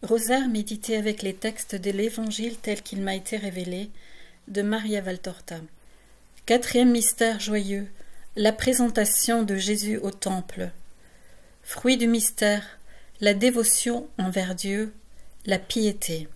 Rosaire médité avec les textes de l'Évangile tel qu'il m'a été révélé, de Maria Valtorta. Quatrième mystère joyeux, la présentation de Jésus au Temple. Fruit du mystère, la dévotion envers Dieu, la piété.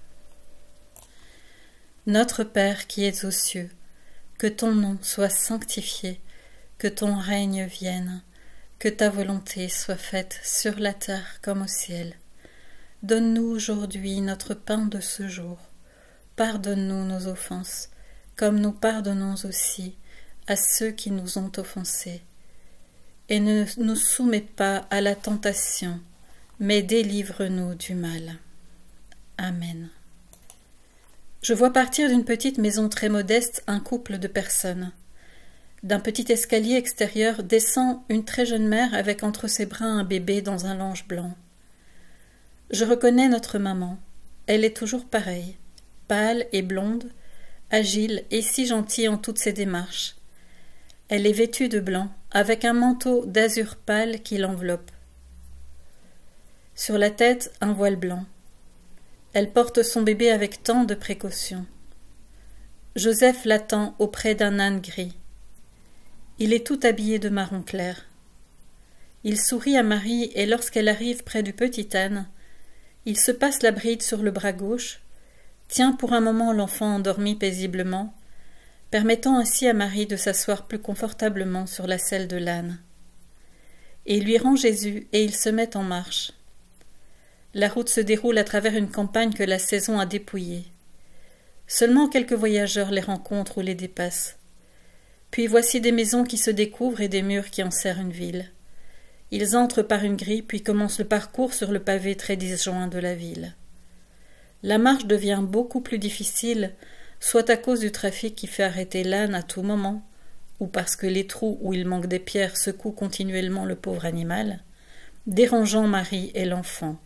Notre Père qui es aux cieux, que ton nom soit sanctifié, que ton règne vienne, que ta volonté soit faite sur la terre comme au ciel. Donne-nous aujourd'hui notre pain de ce jour. Pardonne-nous nos offenses, comme nous pardonnons aussi à ceux qui nous ont offensés. Et ne nous soumets pas à la tentation, mais délivre-nous du mal. Amen. Je vois partir d'une petite maison très modeste un couple de personnes. D'un petit escalier extérieur descend une très jeune mère avec entre ses bras un bébé dans un lange blanc. Je reconnais notre maman. Elle est toujours pareille, pâle et blonde, agile et si gentille en toutes ses démarches. Elle est vêtue de blanc, avec un manteau d'azur pâle qui l'enveloppe. Sur la tête, un voile blanc. Elle porte son bébé avec tant de précaution. Joseph l'attend auprès d'un âne gris. Il est tout habillé de marron clair. Il sourit à Marie et lorsqu'elle arrive près du petit âne, il se passe la bride sur le bras gauche, tient pour un moment l'enfant endormi paisiblement, permettant ainsi à Marie de s'asseoir plus confortablement sur la selle de l'âne. Et il lui rend Jésus et ils se mettent en marche. La route se déroule à travers une campagne que la saison a dépouillée. Seulement quelques voyageurs les rencontrent ou les dépassent. Puis voici des maisons qui se découvrent et des murs qui enserrent une ville. Ils entrent par une grille, puis commencent le parcours sur le pavé très disjoint de la ville. La marche devient beaucoup plus difficile, soit à cause du trafic qui fait arrêter l'âne à tout moment, ou parce que les trous où il manque des pierres secouent continuellement le pauvre animal, dérangeant Marie et l'enfant.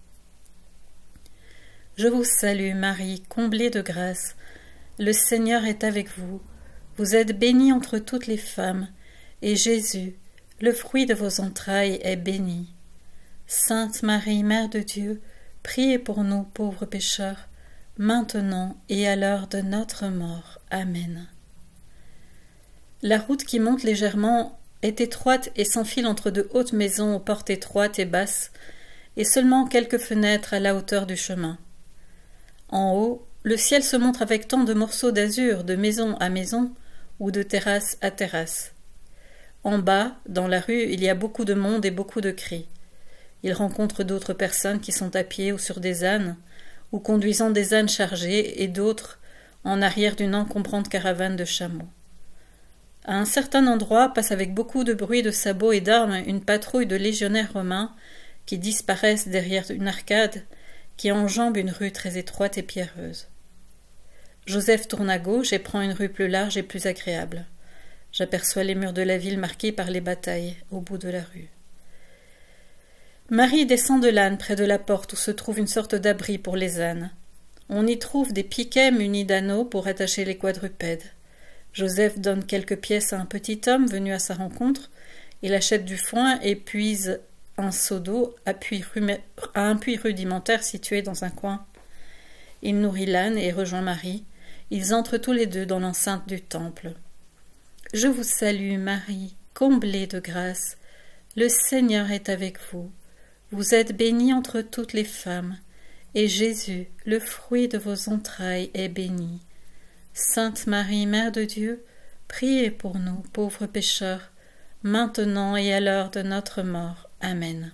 Je vous salue, Marie, comblée de grâce. Le Seigneur est avec vous. Vous êtes bénie entre toutes les femmes, et Jésus, le fruit de vos entrailles, est béni. Sainte Marie, Mère de Dieu, priez pour nous pauvres pécheurs, maintenant et à l'heure de notre mort. Amen. La route qui monte légèrement est étroite et s'enfile entre de hautes maisons aux portes étroites et basses, et seulement quelques fenêtres à la hauteur du chemin. En haut, le ciel se montre avec tant de morceaux d'azur de maison à maison ou de terrasse à terrasse. En bas, dans la rue, il y a beaucoup de monde et beaucoup de cris. Il rencontre d'autres personnes qui sont à pied ou sur des ânes, ou conduisant des ânes chargés, et d'autres en arrière d'une encombrante caravane de chameaux. À un certain endroit passe avec beaucoup de bruit de sabots et d'armes une patrouille de légionnaires romains qui disparaissent derrière une arcade qui enjambe une rue très étroite et pierreuse. Joseph tourne à gauche et prend une rue plus large et plus agréable. J'aperçois les murs de la ville marqués par les batailles au bout de la rue. Marie descend de l'âne près de la porte où se trouve une sorte d'abri pour les ânes. On y trouve des piquets munis d'anneaux pour attacher les quadrupèdes. Joseph donne quelques pièces à un petit homme venu à sa rencontre. Il achète du foin et puise un seau d'eau à un puits rudimentaire situé dans un coin. Il nourrit l'âne et rejoint Marie. Ils entrent tous les deux dans l'enceinte du temple. Je vous salue, Marie, comblée de grâce. Le Seigneur est avec vous. Vous êtes bénie entre toutes les femmes, et Jésus, le fruit de vos entrailles, est béni. Sainte Marie, Mère de Dieu, priez pour nous, pauvres pécheurs, maintenant et à l'heure de notre mort. Amen.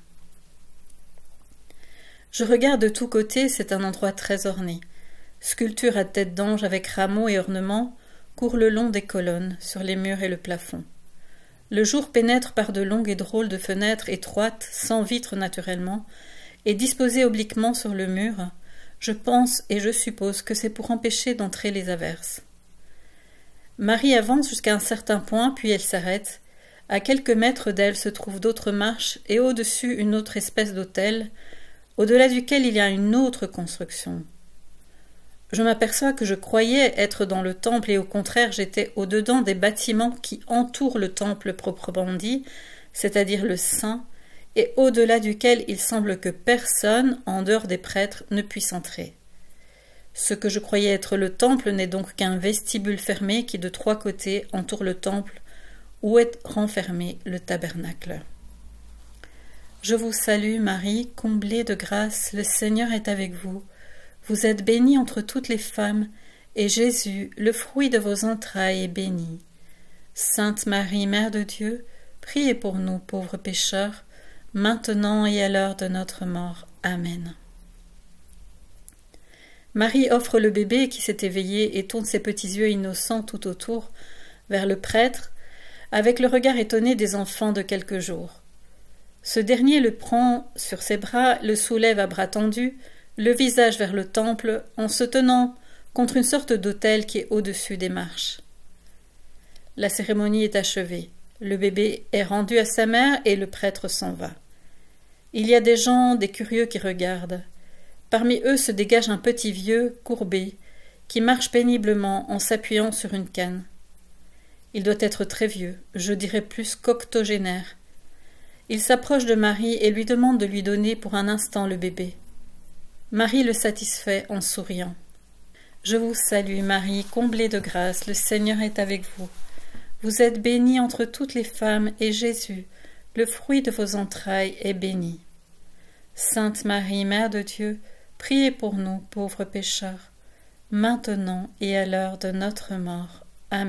Je regarde de tous côtés, c'est un endroit très orné. Sculptures à tête d'ange avec rameaux et ornements courent le long des colonnes, sur les murs et le plafond. Le jour pénètre par de longues et drôles de fenêtres étroites, sans vitres naturellement, et disposées obliquement sur le mur. Je pense et je suppose que c'est pour empêcher d'entrer les averses. Marie avance jusqu'à un certain point, puis elle s'arrête. À quelques mètres d'elle se trouvent d'autres marches, et au-dessus une autre espèce d'autel, au-delà duquel il y a une autre construction. Je m'aperçois que je croyais être dans le temple et au contraire j'étais au-dedans des bâtiments qui entourent le temple proprement dit, c'est-à-dire le saint, et au-delà duquel il semble que personne, en dehors des prêtres, ne puisse entrer. Ce que je croyais être le temple n'est donc qu'un vestibule fermé qui de 3 côtés entoure le temple où est renfermé le tabernacle. Je vous salue Marie, comblée de grâce, le Seigneur est avec vous. Vous êtes bénie entre toutes les femmes, et Jésus, le fruit de vos entrailles, est béni. Sainte Marie, Mère de Dieu, priez pour nous pauvres pécheurs, maintenant et à l'heure de notre mort. Amen. Marie offre le bébé qui s'est éveillé et tourne ses petits yeux innocents tout autour vers le prêtre, avec le regard étonné des enfants de quelques jours. Ce dernier le prend sur ses bras, le soulève à bras tendus, le visage vers le temple, en se tenant contre une sorte d'autel qui est au-dessus des marches. La cérémonie est achevée. Le bébé est rendu à sa mère et le prêtre s'en va. Il y a des gens, des curieux qui regardent. Parmi eux se dégage un petit vieux, courbé, qui marche péniblement en s'appuyant sur une canne. Il doit être très vieux, je dirais plus qu'octogénaire. Il s'approche de Marie et lui demande de lui donner pour un instant le bébé. Marie le satisfait en souriant. « Je vous salue, Marie, comblée de grâce, le Seigneur est avec vous. Vous êtes bénie entre toutes les femmes, et Jésus, le fruit de vos entrailles, est béni. Sainte Marie, Mère de Dieu, priez pour nous, pauvres pécheurs, maintenant et à l'heure de notre mort. Amen. »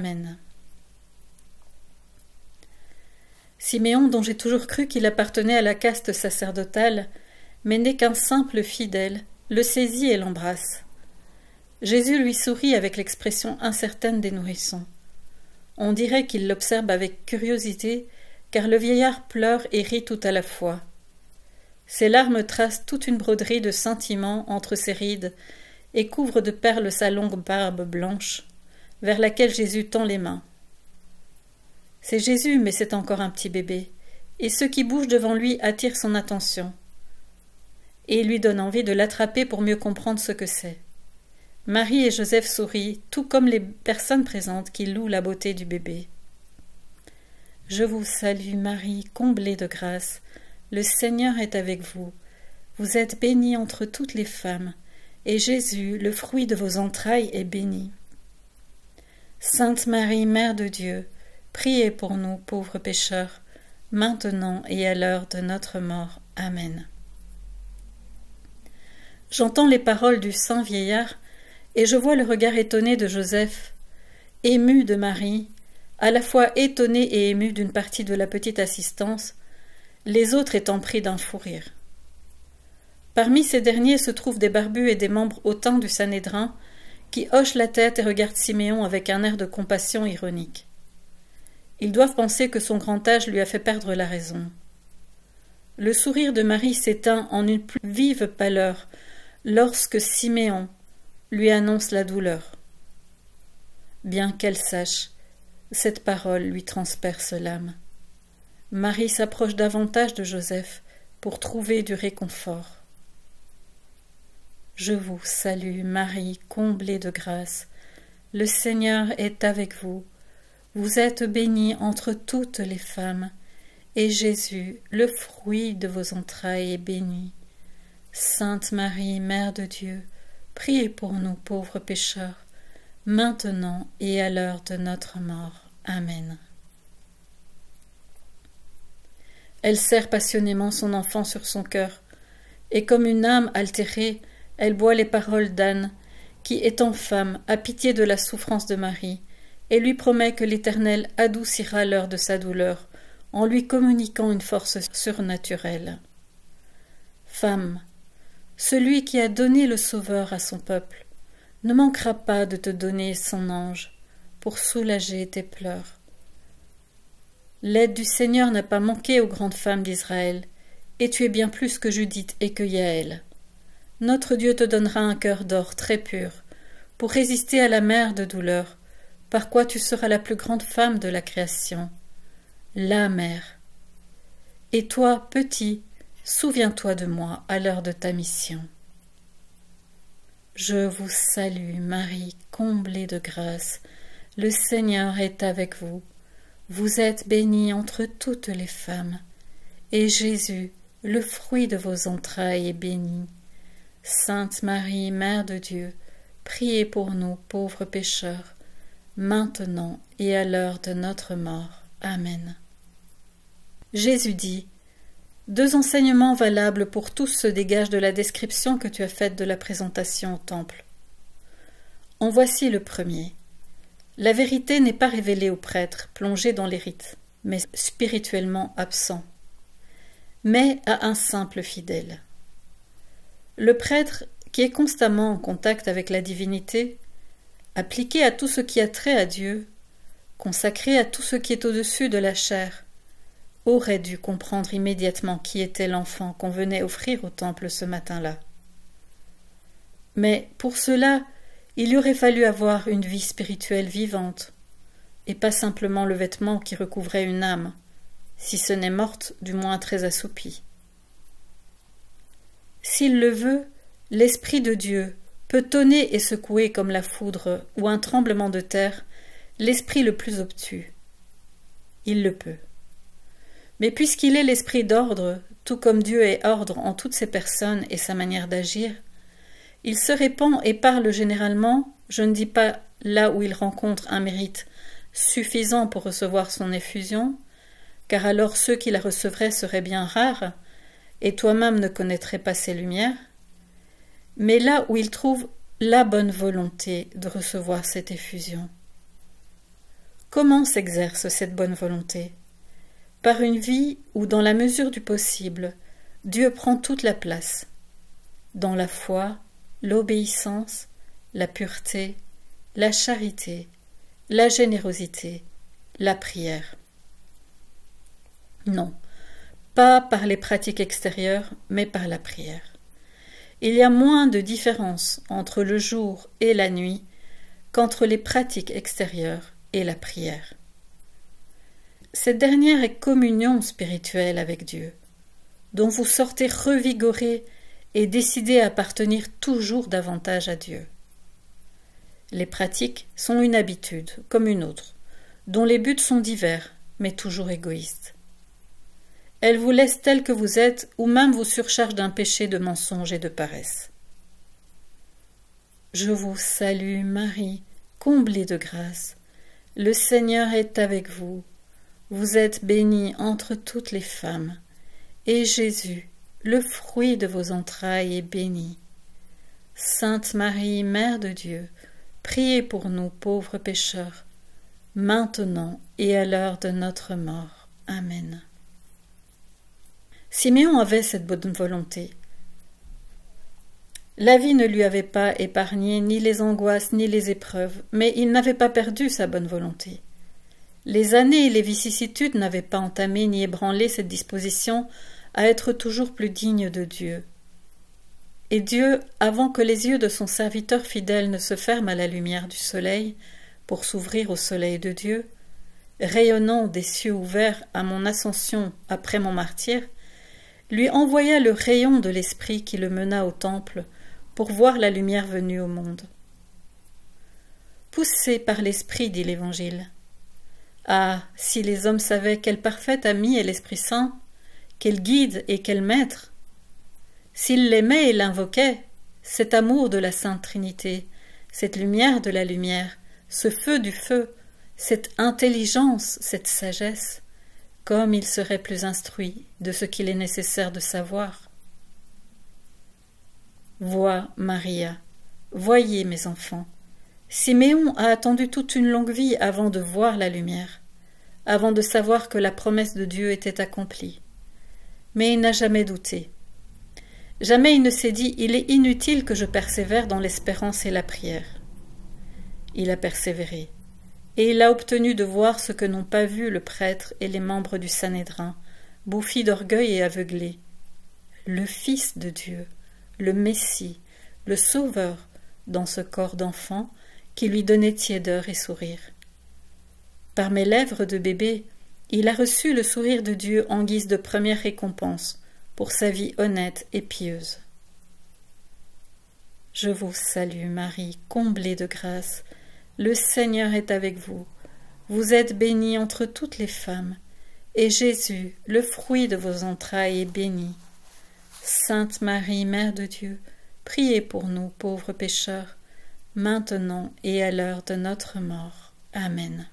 Siméon, dont j'ai toujours cru qu'il appartenait à la caste sacerdotale, mais n'est qu'un simple fidèle, le saisit et l'embrasse. Jésus lui sourit avec l'expression incertaine des nourrissons. On dirait qu'il l'observe avec curiosité, car le vieillard pleure et rit tout à la fois. Ses larmes tracent toute une broderie de sentiments entre ses rides et couvrent de perles sa longue barbe blanche, vers laquelle Jésus tend les mains. C'est Jésus, mais c'est encore un petit bébé, et ce qui bouge devant lui attire son attention, et lui donne envie de l'attraper pour mieux comprendre ce que c'est. Marie et Joseph sourient, tout comme les personnes présentes qui louent la beauté du bébé. « Je vous salue Marie, comblée de grâce, le Seigneur est avec vous. Vous êtes bénie entre toutes les femmes, et Jésus, le fruit de vos entrailles, est béni. Sainte Marie, Mère de Dieu, priez pour nous, pauvres pécheurs, maintenant et à l'heure de notre mort. Amen. » J'entends les paroles du saint vieillard, et je vois le regard étonné de Joseph, ému de Marie, à la fois étonné et ému d'une partie de la petite assistance, les autres étant pris d'un fou rire. Parmi ces derniers se trouvent des barbus et des membres hautains du Sanhédrin, qui hochent la tête et regardent Siméon avec un air de compassion ironique. Ils doivent penser que son grand âge lui a fait perdre la raison. Le sourire de Marie s'éteint en une plus vive pâleur lorsque Siméon lui annonce la douleur. Bien qu'elle sache, cette parole lui transperce l'âme. Marie s'approche davantage de Joseph pour trouver du réconfort. « Je vous salue, Marie, comblée de grâce. Le Seigneur est avec vous. Vous êtes bénie entre toutes les femmes, et Jésus, le fruit de vos entrailles, est béni. Sainte Marie, Mère de Dieu, priez pour nous pauvres pécheurs, maintenant et à l'heure de notre mort. Amen. » Elle serre passionnément son enfant sur son cœur, et comme une âme altérée, elle boit les paroles d'Anne, qui, étant femme, a pitié de la souffrance de Marie, et lui promet que l'Éternel adoucira l'heure de sa douleur, en lui communiquant une force surnaturelle. Femme, celui qui a donné le Sauveur à son peuple ne manquera pas de te donner son ange pour soulager tes pleurs. L'aide du Seigneur n'a pas manqué aux grandes femmes d'Israël, et tu es bien plus que Judith et que Yaël. Notre Dieu te donnera un cœur d'or très pur, pour résister à la mer de douleur, par quoi tu seras la plus grande femme de la création, la mère. Et toi, petit, souviens-toi de moi à l'heure de ta mission. Je vous salue, Marie, comblée de grâce. Le Seigneur est avec vous. Vous êtes bénie entre toutes les femmes, et Jésus, le fruit de vos entrailles, est béni. Sainte Marie, Mère de Dieu, priez pour nous pauvres pécheurs, maintenant et à l'heure de notre mort. Amen. Jésus dit: 2 enseignements valables pour tous se dégagent de la description que tu as faite de la présentation au temple. En voici le premier. La vérité n'est pas révélée aux prêtres, plongés dans les rites, mais spirituellement absents, mais à un simple fidèle. Le prêtre, qui est constamment en contact avec la divinité, appliqué à tout ce qui a trait à Dieu, consacré à tout ce qui est au-dessus de la chair, aurait dû comprendre immédiatement qui était l'enfant qu'on venait offrir au temple ce matin-là. Mais pour cela, il lui aurait fallu avoir une vie spirituelle vivante, et pas simplement le vêtement qui recouvrait une âme, si ce n'est morte, du moins très assoupie. S'il le veut, l'Esprit de Dieu peut tonner et secouer comme la foudre ou un tremblement de terre l'esprit le plus obtus. Il le peut. Mais puisqu'il est l'esprit d'ordre, tout comme Dieu est ordre en toutes ses personnes et sa manière d'agir, il se répand et parle généralement, je ne dis pas là où il rencontre un mérite suffisant pour recevoir son effusion, car alors ceux qui la recevraient seraient bien rares, et toi-même ne connaîtrais pas ses lumières, mais là où il trouve la bonne volonté de recevoir cette effusion. Comment s'exerce cette bonne volonté? Par une vie où, dans la mesure du possible, Dieu prend toute la place, dans la foi, l'obéissance, la pureté, la charité, la générosité, la prière. Non, pas par les pratiques extérieures, mais par la prière. Il y a moins de différence entre le jour et la nuit qu'entre les pratiques extérieures et la prière. Cette dernière est communion spirituelle avec Dieu, dont vous sortez revigorés et décidés à appartenir toujours davantage à Dieu. Les pratiques sont une habitude, comme une autre, dont les buts sont divers, mais toujours égoïstes. Elles vous laissent tels que vous êtes, ou même vous surchargent d'un péché de mensonge et de paresse. Je vous salue, Marie, comblée de grâce. Le Seigneur est avec vous. Vous êtes bénie entre toutes les femmes, et Jésus, le fruit de vos entrailles, est béni. Sainte Marie, Mère de Dieu, priez pour nous pauvres pécheurs, maintenant et à l'heure de notre mort. Amen. Siméon avait cette bonne volonté. La vie ne lui avait pas épargné ni les angoisses ni les épreuves, mais il n'avait pas perdu sa bonne volonté. Les années et les vicissitudes n'avaient pas entamé ni ébranlé cette disposition à être toujours plus digne de Dieu. Et Dieu, avant que les yeux de son serviteur fidèle ne se ferment à la lumière du soleil, pour s'ouvrir au soleil de Dieu, rayonnant des cieux ouverts à mon ascension après mon martyre, lui envoya le rayon de l'Esprit qui le mena au temple pour voir la lumière venue au monde. Poussé par l'Esprit, dit l'Évangile. Ah, si les hommes savaient quel parfait ami est l'Esprit Saint, quel guide et quel maître! S'ils l'aimaient et l'invoquaient, cet amour de la Sainte Trinité, cette lumière de la lumière, ce feu du feu, cette intelligence, cette sagesse, comme ils seraient plus instruits de ce qu'il est nécessaire de savoir. Vois, Maria, voyez, mes enfants, Siméon a attendu toute une longue vie avant de voir la lumière, avant de savoir que la promesse de Dieu était accomplie. Mais il n'a jamais douté. Jamais il ne s'est dit « il est inutile que je persévère dans l'espérance et la prière ». Il a persévéré, et il a obtenu de voir ce que n'ont pas vu le prêtre et les membres du Sanhédrin, bouffis d'orgueil et aveuglés. Le Fils de Dieu, le Messie, le Sauveur, dans ce corps d'enfant qui lui donnait tiédeur et sourire. Par mes lèvres de bébé, il a reçu le sourire de Dieu en guise de première récompense pour sa vie honnête et pieuse. Je vous salue, Marie, comblée de grâce. Le Seigneur est avec vous. Vous êtes bénie entre toutes les femmes, et Jésus, le fruit de vos entrailles, est béni. Sainte Marie, Mère de Dieu, priez pour nous pauvres pécheurs, maintenant et à l'heure de notre mort. Amen.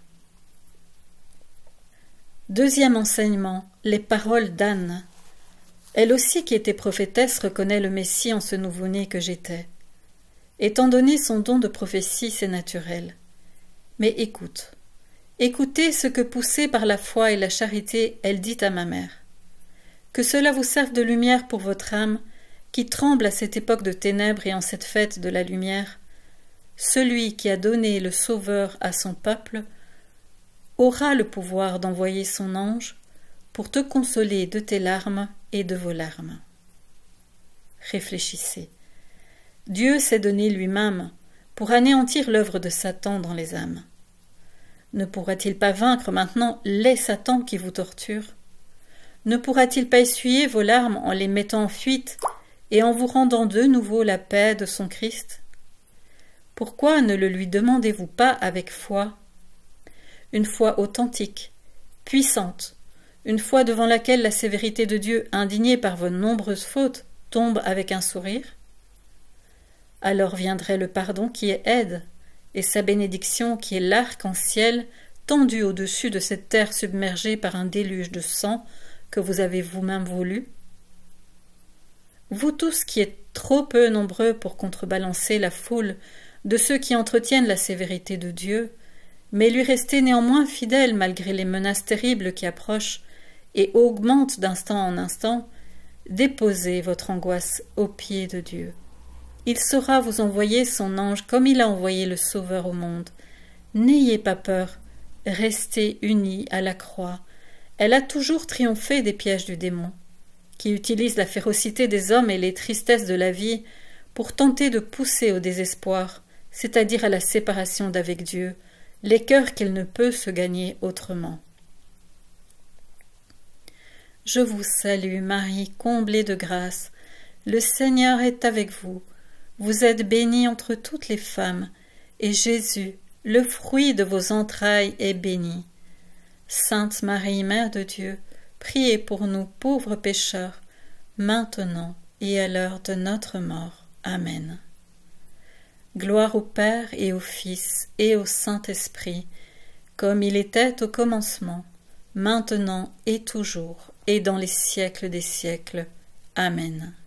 Deuxième enseignement, les paroles d'Anne. Elle aussi qui était prophétesse reconnaît le Messie en ce nouveau-né que j'étais. Étant donné son don de prophétie, c'est naturel. Mais écoute. Écoutez ce que, poussée par la foi et la charité, elle dit à ma mère. Que cela vous serve de lumière pour votre âme, qui tremble à cette époque de ténèbres et en cette fête de la lumière. Celui qui a donné le Sauveur à son peuple aura le pouvoir d'envoyer son ange pour te consoler de tes larmes et de vos larmes. Réfléchissez. Dieu s'est donné lui-même pour anéantir l'œuvre de Satan dans les âmes. Ne pourra-t-il pas vaincre maintenant les Satans qui vous torturent? Ne pourra-t-il pas essuyer vos larmes en les mettant en fuite et en vous rendant de nouveau la paix de son Christ? Pourquoi ne le lui demandez-vous pas avec foi? Une foi authentique, puissante, une foi devant laquelle la sévérité de Dieu, indignée par vos nombreuses fautes, tombe avec un sourire? Alors viendrait le pardon qui est aide, et sa bénédiction qui est l'arc-en-ciel tendu au-dessus de cette terre submergée par un déluge de sang que vous avez vous-même voulu. Vous tous qui êtes trop peu nombreux pour contrebalancer la foule de ceux qui entretiennent la sévérité de Dieu, mais lui restez néanmoins fidèles malgré les menaces terribles qui approchent et augmentent d'instant en instant, déposez votre angoisse aux pieds de Dieu. Il saura vous envoyer son ange comme il a envoyé le Sauveur au monde. N'ayez pas peur, restez unis à la croix. Elle a toujours triomphé des pièges du démon, qui utilise la férocité des hommes et les tristesses de la vie pour tenter de pousser au désespoir, c'est-à-dire à la séparation d'avec Dieu, les cœurs qu'il ne peut se gagner autrement. Je vous salue, Marie, comblée de grâce. Le Seigneur est avec vous. Vous êtes bénie entre toutes les femmes, et Jésus, le fruit de vos entrailles, est béni. Sainte Marie, Mère de Dieu, priez pour nous pauvres pécheurs, maintenant et à l'heure de notre mort. Amen. Gloire au Père et au Fils et au Saint-Esprit, comme il était au commencement, maintenant et toujours, et dans les siècles des siècles. Amen.